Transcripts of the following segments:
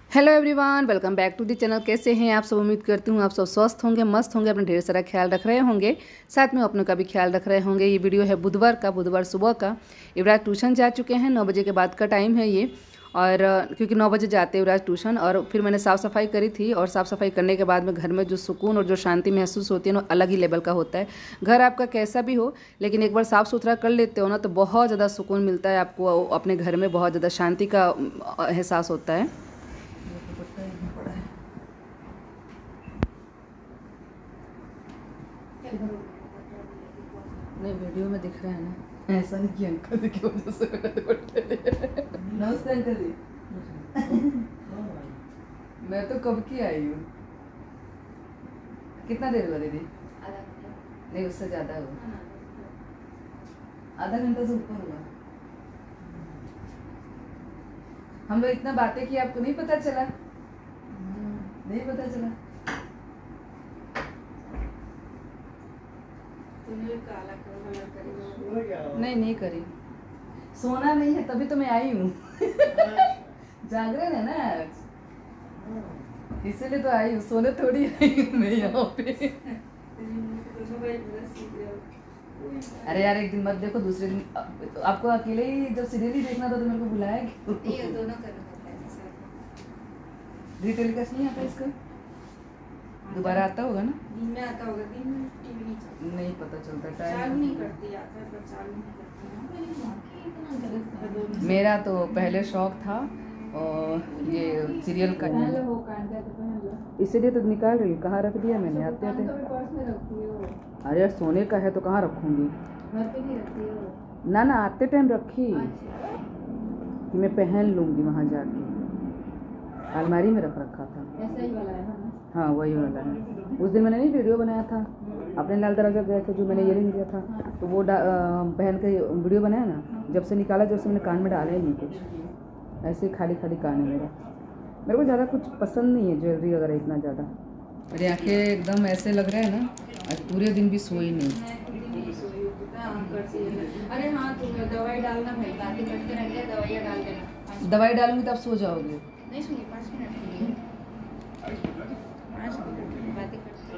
Hello everyone, welcome back to the channel. कैसे हैं आप सब? उम्मीद करती हूँ आप सब स्वस्थ होंगे, मस्त होंगे, अपना ढेर सारा ख्याल रख रहे होंगे, साथ में अपनों का भी ख्याल रख रहे होंगे। ये वीडियो है बुधवार सुबह का। युवराज ट्यूशन जा चुके हैं, 9 बजे के बाद का टाइम है ये। और क्योंकि 9 बजे जाते हैं युवराज ट्यूशन। और फिर मैंने साफ़ सफाई करी थी, और साफ़ सफाई करने के बाद में घर में जो सुकून और जो शांति महसूस होती है ना, अलग ही लेवल का होता है। घर आपका कैसा भी हो, लेकिन एक बार साफ़ सुथरा कर लेते हो ना, तो बहुत ज़्यादा सुकून मिलता है आपको। अपने घर में बहुत ज़्यादा शांति का एहसास होता है। नहीं, वीडियो में दिख रहा है ना, ऐसा नहीं कि अंकल की वजह से नमस्ते अंकल जी। मैं तो कब की आई हूँ। कितना देर हुआ दीदी? नहीं, उससे ज़्यादा हुआ, आधा घंटा से ऊपर हुआ। हम लोग इतना बातें की, आपको नहीं पता चला? नहीं पता चला? नहीं करी। सोना नहीं है, तभी तो मैं आई हूँ। जागरण है ना आज, इसीलिए तो आई हूँ। सोने थोड़ी आई हूँ मैं यहाँ पे। अरे यार, एक दिन मत देखो, दूसरे दिन आपको अकेले ही जब सीरियल ही देखना था तो मेरे को बुलाया क्यों? दोनों रीटेलीकास्ट नहीं आता इसका? दोबारा आता होगा ना? दिन में आता होगा, दिन में टीवी नहीं चलता, नहीं पता चलता, चालू टाइम नहीं करती, आता है पर चालू नहीं करती। मेरा तो पहले शौक था और ये सीरियल का, इसीलिए तो निकाल रही हूँ। कहाँ रख दिया मैंने? आते आते। अरे यार, सोने का है तो कहाँ रखूँगी? ना ना, आते टाइम रखी कि मैं पहन लूँगी वहाँ जाके। अलमारी में रख रखा था। ऐसा ही वाला है ना? हाँ, वही वाला है। उस दिन मैंने नहीं वीडियो बनाया था अपने लाल दरवाजा गए थे, जो मैंने इयरिंग दिया था, तो वो पहन के वीडियो बनाया ना। जब से निकाला, जब से मैंने कान में डाला ही नहीं कुछ, ऐसे ही खाली खाली कान है मेरे को ज़्यादा कुछ पसंद नहीं है ज्वेलरी वगैरह इतना ज़्यादा। मेरी आँखें एकदम ऐसे लग रहे हैं ना, आज पूरे दिन भी सोई नहीं। अरे हाँ, तुम दवाई डालना भाई, बातें करते रहेंगे, दवाइयाँ डाल देना। दवाई डालूंगी तो आप सो जाओगे? नहीं सुनिए, 5 मिनट के लिए, 5 मिनट बातें करते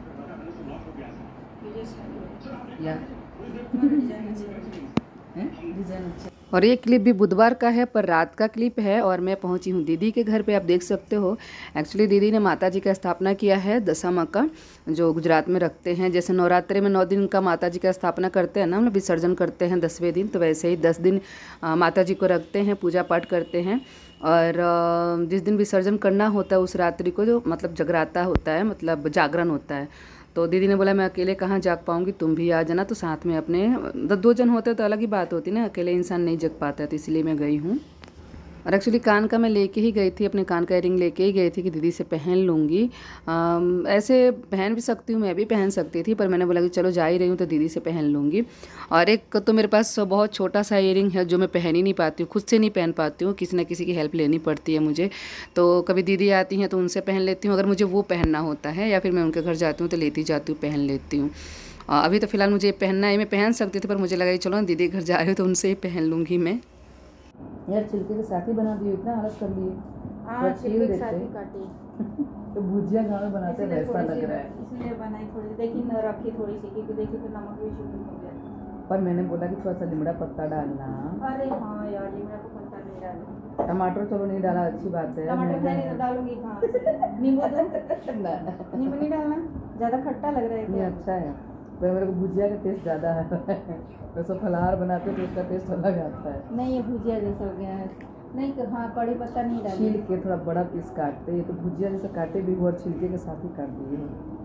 हैं। और ये क्लिप भी बुधवार का है, पर रात का क्लिप है। और मैं पहुंची हूँ दीदी के घर पे, आप देख सकते हो। एक्चुअली दीदी ने माता जी का स्थापना किया है, दशामा का, जो गुजरात में रखते हैं। जैसे नवरात्रि में 9 दिन का माता जी का स्थापना करते हैं ना, हम लोग विसर्जन करते हैं 10वें दिन, तो वैसे ही 10 दिन माता जी को रखते हैं, पूजा पाठ करते हैं। और जिस दिन विसर्जन करना होता है उस रात्रि को जो मतलब जगराता होता है, मतलब जागरण होता है। तो दीदी ने बोला मैं अकेले कहाँ जाग पाऊँगी, तुम भी आ जाना। तो साथ में अपने 2 जन होते तो अलग ही बात होती ना, अकेले इंसान नहीं जग पाता है, तो इसलिए मैं गई हूँ। और एक्चुअली कान का मैं लेके ही गई थी, अपने कान का इयरिंग लेके ही गई थी कि दीदी से पहन लूँगी। ऐसे पहन भी सकती हूँ, मैं भी पहन सकती थी, पर मैंने बोला कि चलो जा ही रही हूँ तो दीदी से पहन लूँगी। और एक तो मेरे पास बहुत छोटा सा इयरिंग है जो मैं पहन ही नहीं पाती हूँ, खुद से नहीं पहन पाती हूँ, किसी न किसी की हेल्प लेनी पड़ती है मुझे। तो कभी दीदी आती हैं तो उनसे पहन लेती हूँ, अगर मुझे वो पहनना होता है, या फिर मैं उनके घर जाती हूँ तो लेती जाती हूँ, पहन लेती हूँ। अभी तो फ़िलहाल मुझे पहनना है, मैं पहन सकती थी, पर मुझे लगा कि चलो ना दीदी घर जा रही हो तो उनसे ही पहन लूँगी मैं। यार, छिलके के साथ ही बना दिए, इतना आलस कर लिए। हाँ, छिलके के साथ ही काटी। तो भुजिया गाँव में बनाते हैं वैसा लग रहा है, इसलिए बनाई थोड़ी सी, देखिए न रखी थोड़ी सी, क्योंकि देखिए तो नमक भी शुरू हो गया। पर मैंने बोला कि थोड़ा सा लिमड़ा पत्ता डालना। अरे हाँ यार, लिमड़ा को पत्ता नहीं डाला। टमाटर चलो नहीं डाला, अच्छी बात है। टमाटर है नहीं तो डालूंगी कहाँ से? नींबू दो? नींबू नहीं डालना, ज़्यादा खट्टा लग रहा है। नहीं, अच्छा है, पर मेरे को भुजिया का टेस्ट ज़्यादा है। वैसे फलाहार बनाते तो उसका टेस्ट अलग आता है। नहीं, ये भुजिया जैसा हो गया है। नहीं तो हाँ, कड़ी पत्ता नहीं डाला। छील के थोड़ा बड़ा पीस काटते, ये तो भुजिया जैसे काटे भी हो और छिलके के साथ ही काट दिए।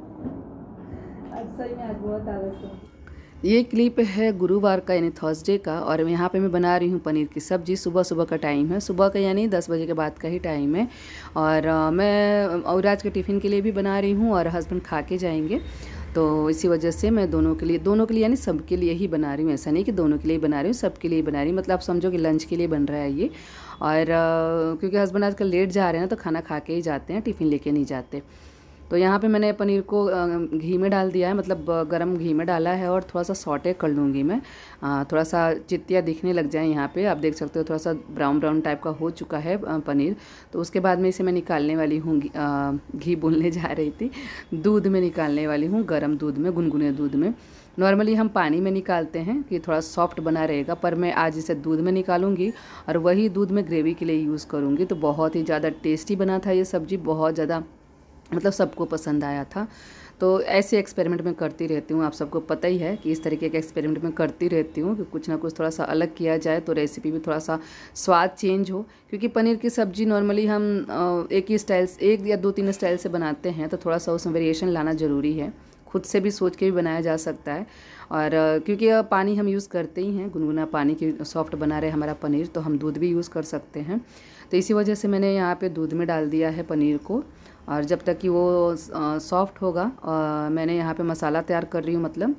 आज सही में आज बहुत आलस है। ये क्लिप है गुरुवार का, यानी थर्सडे का। और यहाँ पे मैं बना रही हूँ पनीर की सब्ज़ी। सुबह का टाइम है, सुबह का यानी 10 बजे के बाद का ही टाइम है। और मैं युवराज के टिफ़िन के लिए भी बना रही हूँ, और हस्बैंड खा के जाएंगे, तो इसी वजह से मैं दोनों के लिए यानी सबके लिए ही बना रही हूँ। ऐसा नहीं कि दोनों के लिए बना रही हूँ, सबके लिए बना रही हूँ, मतलब आप समझो कि लंच के लिए बन रहा है ये। और क्योंकि हस्बैंड आजकल लेट जा रहे हैं ना, तो खाना खा के ही जाते हैं, टिफ़िन लेके नहीं जाते। तो यहाँ पे मैंने पनीर को घी में डाल दिया है, मतलब गरम घी में डाला है और थोड़ा सा सॉटे कर लूँगी मैं। थोड़ा सा चित्तियाँ दिखने लग जाए यहाँ पे, आप देख सकते हो थोड़ा सा ब्राउन ब्राउन टाइप का हो चुका है पनीर। तो उसके बाद में इसे मैं निकालने वाली हूँ, घी बोलने जा रही थी, दूध में निकालने वाली हूँ, गर्म दूध में, गुनगुने दूध में। नॉर्मली हम पानी में निकालते हैं कि थोड़ा सॉफ्ट बना रहेगा, पर मैं आज इसे दूध में निकालूंगी और वही दूध में ग्रेवी के लिए यूज़ करूँगी। तो बहुत ही ज़्यादा टेस्टी बना था ये सब्ज़ी, बहुत ज़्यादा मतलब सबको पसंद आया था। तो ऐसे एक्सपेरिमेंट मैं करती रहती हूँ, आप सबको पता ही है कि इस तरीके के एक्सपेरिमेंट मैं करती रहती हूँ कि कुछ ना कुछ थोड़ा सा अलग किया जाए तो रेसिपी भी थोड़ा सा स्वाद चेंज हो। क्योंकि पनीर की सब्ज़ी नॉर्मली हम एक ही स्टाइल, एक या दो तीन स्टाइल से बनाते हैं, तो थोड़ा सा उसमें वेरिएशन लाना ज़रूरी है। खुद से भी सोच के भी बनाया जा सकता है। और क्योंकि पानी हम यूज़ करते ही हैं, गुनगुना पानी की सॉफ्ट बना रहे हमारा पनीर, तो हम दूध भी यूज़ कर सकते हैं। तो इसी वजह से मैंने यहाँ पे दूध में डाल दिया है पनीर को, और जब तक कि वो सॉफ्ट होगा मैंने यहाँ पे मसाला तैयार कर रही हूँ। मतलब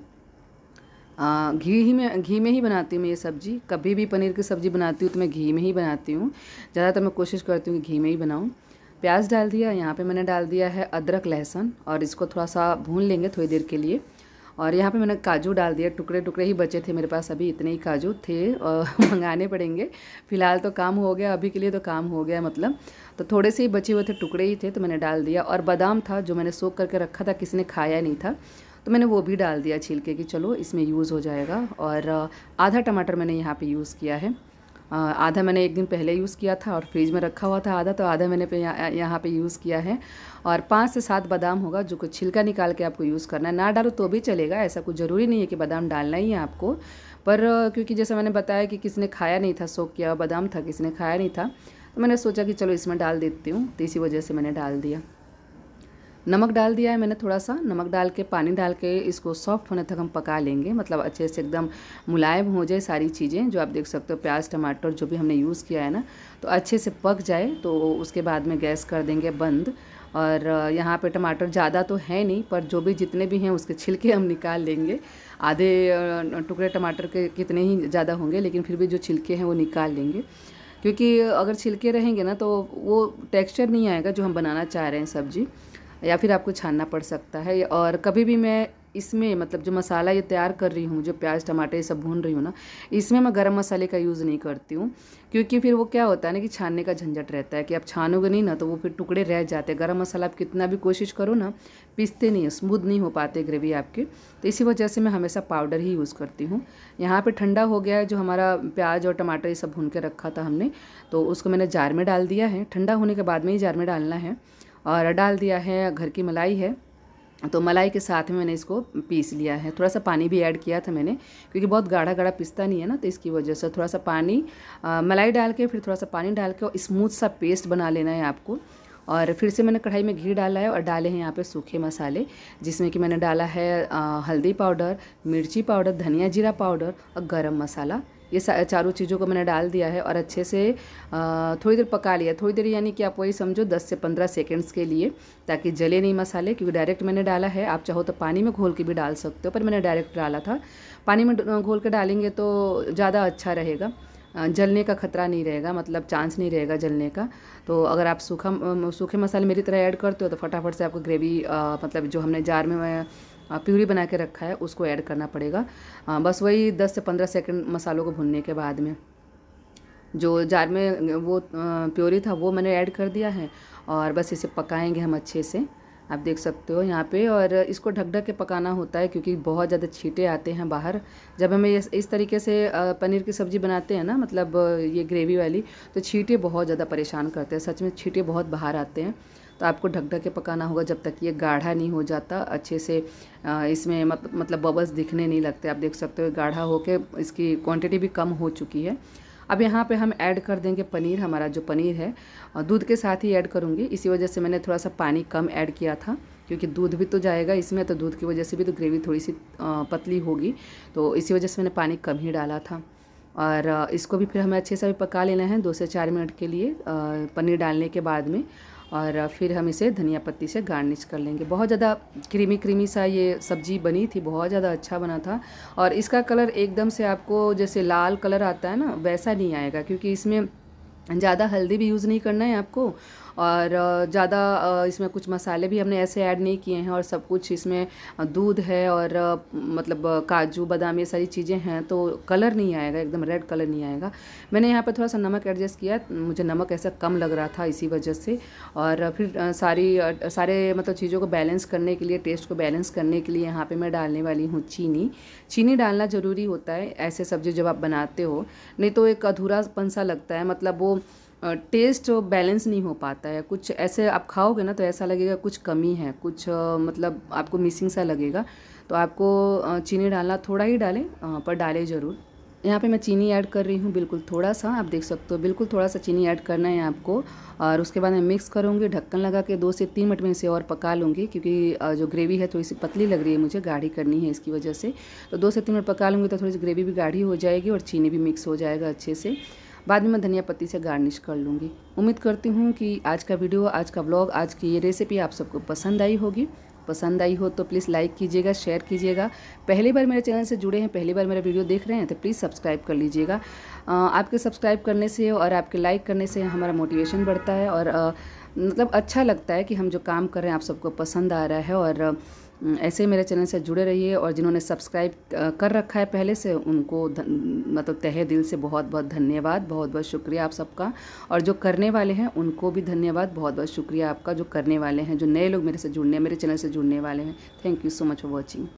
घी में ही बनाती हूँ मैं ये सब्ज़ी। कभी भी पनीर की सब्ज़ी बनाती हूँ तो मैं घी में ही बनाती हूँ, ज़्यादातर मैं कोशिश करती हूँ कि घी में ही बनाऊँ। प्याज डाल दिया, यहाँ पे मैंने डाल दिया है अदरक लहसुन, और इसको थोड़ा सा भून लेंगे थोड़ी देर के लिए। और यहाँ पे मैंने काजू डाल दिया, टुकड़े टुकड़े ही बचे थे मेरे पास, अभी इतने ही काजू थे और मंगाने पड़ेंगे। फ़िलहाल तो काम हो गया, अभी के लिए तो काम हो गया मतलब। तो थोड़े से ही बचे हुए थे, टुकड़े ही थे, तो मैंने डाल दिया। और बादाम था जो मैंने सोख करके रखा था, किसी ने खाया नहीं था, तो मैंने वो भी डाल दिया छिलके कि चलो इसमें यूज़ हो जाएगा। और आधा टमाटर मैंने यहाँ पे यूज़ किया है। आधा मैंने एक दिन पहले यूज़ किया था और फ्रिज में रखा हुआ था आधा, तो आधा मैंने यहाँ पे यूज़ किया है। और 5 से 7 बादाम होगा, जो कुछ छिलका निकाल के आपको यूज़ करना है। ना डालो तो भी चलेगा, ऐसा कुछ ज़रूरी नहीं है कि बादाम डालना ही है आपको। पर क्योंकि जैसे मैंने बताया कि किसी ने खाया नहीं था, सोख किया बादाम था, किसी ने खाया नहीं था, तो मैंने सोचा कि चलो इसमें डाल देती हूँ, तो इसी वजह से मैंने डाल दिया। नमक डाल दिया है मैंने, थोड़ा सा नमक डाल के, पानी डाल के इसको सॉफ्ट होने तक हम पका लेंगे। मतलब अच्छे से एकदम मुलायम हो जाए सारी चीज़ें, जो आप देख सकते हो प्याज टमाटर जो भी हमने यूज़ किया है ना, तो अच्छे से पक जाए। तो उसके बाद में गैस कर देंगे बंद। और यहाँ पे टमाटर ज़्यादा तो है नहीं, पर जो भी जितने भी हैं उसके छिलके हम निकाल लेंगे। आधे टुकड़े टमाटर के कितने ही ज़्यादा होंगे, लेकिन फिर भी जो छिलके हैं वो निकाल लेंगे। क्योंकि अगर छिलके रहेंगे ना तो वो टेक्सचर नहीं आएगा जो हम बनाना चाह रहे हैं सब्ज़ी, या फिर आपको छानना पड़ सकता है। और कभी भी मैं इसमें मतलब जो मसाला ये तैयार कर रही हूँ, जो प्याज टमाटर ये सब भून रही हूँ ना, इसमें मैं गरम मसाले का यूज़ नहीं करती हूँ। क्योंकि फिर वो क्या होता है ना कि छानने का झंझट रहता है कि आप छानोगे नहीं ना तो वो फिर टुकड़े रह जाते हैं। गरम मसाला आप कितना भी कोशिश करो ना, पीसते नहीं है, स्मूथ नहीं हो पाते ग्रेवी आपके। तो इसी वजह से मैं हमेशा पाउडर ही यूज़ करती हूँ। यहाँ पर ठंडा हो गया है जो हमारा प्याज और टमाटर ये सब भून के रखा था हमने, तो उसको मैंने जार में डाल दिया है। ठंडा होने के बाद में ही जार में डालना है। और डाल दिया है, घर की मलाई है, तो मलाई के साथ में मैंने इसको पीस लिया है। थोड़ा सा पानी भी ऐड किया था मैंने, क्योंकि बहुत गाढ़ा गाढ़ा पिसता नहीं है ना, तो इसकी वजह से थोड़ा सा पानी, मलाई डाल के फिर थोड़ा सा पानी डाल के और स्मूथ सा पेस्ट बना लेना है आपको। और फिर से मैंने कढ़ाई में घी डाला है और डाले हैं यहाँ पे सूखे मसाले, जिसमें कि मैंने डाला है हल्दी पाउडर, मिर्ची पाउडर, धनिया जीरा पाउडर और गरम मसाला। ये चारों चीज़ों को मैंने डाल दिया है और अच्छे से थोड़ी देर पका लिया। थोड़ी देर यानी कि आप वही समझो 10 से 15 सेकंड्स के लिए, ताकि जले नहीं मसाले। क्योंकि डायरेक्ट मैंने डाला है, आप चाहो तो पानी में घोल के भी डाल सकते हो, पर मैंने डायरेक्ट डाला था। पानी में घोल के डालेंगे तो ज़्यादा अच्छा रहेगा, जलने का खतरा नहीं रहेगा, मतलब चांस नहीं रहेगा जलने का। तो अगर आप सूखे मसाले मेरी तरह ऐड करते हो तो फटाफट से आपको ग्रेवी मतलब जो हमने जार में प्यूरी बना के रखा है उसको ऐड करना पड़ेगा। बस वही 10 से 15 सेकंड मसालों को भुनने के बाद में जो जार में वो प्यूरी था वो मैंने ऐड कर दिया है। और बस इसे पकाएंगे हम अच्छे से, आप देख सकते हो यहाँ पे। और इसको ढक ढक के पकाना होता है क्योंकि बहुत ज़्यादा छींटे आते हैं बाहर। जब हमें इस तरीके से पनीर की सब्ज़ी बनाते हैं ना, मतलब ये ग्रेवी वाली, तो छींटे बहुत ज़्यादा परेशान करते हैं, सच में छींटे बहुत बाहर आते हैं। तो आपको ढक ढक के पकाना होगा जब तक ये गाढ़ा नहीं हो जाता अच्छे से। इसमें मतलब बबल्स दिखने नहीं लगते, आप देख सकते हो गाढ़ा होके इसकी क्वांटिटी भी कम हो चुकी है। अब यहाँ पे हम ऐड कर देंगे पनीर। हमारा जो पनीर है दूध के साथ ही ऐड करूँगी, इसी वजह से मैंने थोड़ा सा पानी कम ऐड किया था, क्योंकि दूध भी तो जाएगा इसमें, तो दूध की वजह से भी तो ग्रेवी थोड़ी सी पतली होगी, तो इसी वजह से मैंने पानी कम ही डाला था। और इसको भी फिर हमें अच्छे से भी पका लेना है 2 से 4 मिनट के लिए पनीर डालने के बाद में। और फिर हम इसे धनिया पत्ती से गार्निश कर लेंगे। बहुत ज़्यादा क्रीमी सा ये सब्ज़ी बनी थी, बहुत ज़्यादा अच्छा बना था। और इसका कलर एकदम से आपको जैसे लाल कलर आता है ना, वैसा नहीं आएगा, क्योंकि इसमें ज़्यादा हल्दी भी यूज़ नहीं करना है आपको। और ज़्यादा इसमें कुछ मसाले भी हमने ऐसे ऐड नहीं किए हैं, और सब कुछ इसमें दूध है और मतलब काजू बादाम ये सारी चीज़ें हैं, तो कलर नहीं आएगा, एकदम रेड कलर नहीं आएगा। मैंने यहाँ पर थोड़ा सा नमक एडजस्ट किया, मुझे नमक ऐसा कम लग रहा था इसी वजह से। और फिर सारे मतलब चीज़ों को बैलेंस करने के लिए, टेस्ट को बैलेंस करने के लिए यहाँ पे मैं डालने वाली हूँ चीनी। चीनी डालना ज़रूरी होता है ऐसे सब्ज़ी जब आप बनाते हो, नहीं तो एक अधूरापन सा लगता है, मतलब वो टेस्ट बैलेंस नहीं हो पाता है। कुछ ऐसे आप खाओगे ना तो ऐसा लगेगा कुछ कमी है, कुछ मतलब आपको मिसिंग सा लगेगा। तो आपको चीनी डालना, थोड़ा ही डालें पर डालें ज़रूर। यहाँ पे मैं चीनी ऐड कर रही हूँ, बिल्कुल थोड़ा सा, आप देख सकते हो बिल्कुल थोड़ा सा चीनी ऐड करना है आपको। और उसके बाद मैं मिक्स करूँगी, ढक्कन लगा के 2 से 3 मिनट में इसे और पका लूँगी, क्योंकि जो ग्रेवी है थोड़ी सी पतली लग रही है मुझे, गाढ़ी करनी है इसकी वजह से। तो 2 से 3 मिनट पका लूँगी तो थोड़ी सी ग्रेवी भी गाढ़ी हो जाएगी और चीनी भी मिक्स हो जाएगा अच्छे से। बाद में मैं धनिया पत्ती से गार्निश कर लूँगी। उम्मीद करती हूँ कि आज का वीडियो, आज का व्लॉग, आज की ये रेसिपी आप सबको पसंद आई होगी। पसंद आई हो तो प्लीज़ लाइक कीजिएगा, शेयर कीजिएगा। पहली बार मेरे चैनल से जुड़े हैं, पहली बार मेरा वीडियो देख रहे हैं तो प्लीज़ सब्सक्राइब कर लीजिएगा। आपके सब्सक्राइब करने से और आपके लाइक करने से हमारा मोटिवेशन बढ़ता है, और मतलब अच्छा लगता है कि हम जो काम कर रहे हैं आप सबको पसंद आ रहा है। और ऐसे मेरे चैनल से जुड़े रहिए, और जिन्होंने सब्सक्राइब कर रखा है पहले से, उनको मतलब तहे दिल से बहुत बहुत धन्यवाद, बहुत बहुत शुक्रिया आप सबका। और जो करने वाले हैं उनको भी धन्यवाद, बहुत बहुत शुक्रिया आपका, जो करने वाले हैं, जो नए लोग मेरे से जुड़ने, मेरे चैनल से जुड़ने वाले हैं। Thank you so much for watching.